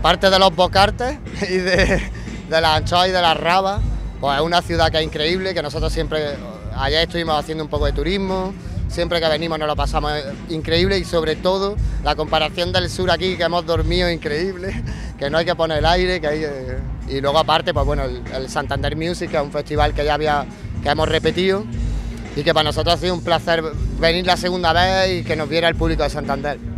aparte de los bocartes y de las anchoas y de las rabas, pues es una ciudad que es increíble, que nosotros siempre, ayer estuvimos haciendo un poco de turismo, siempre que venimos nos lo pasamos increíble y sobre todo la comparación del sur aquí, que hemos dormido increíble, que no hay que poner el aire, y luego aparte, pues bueno, el Santander Music, que es un festival que que hemos repetido y que para nosotros ha sido un placer venir la segunda vez y que nos viera el público de Santander.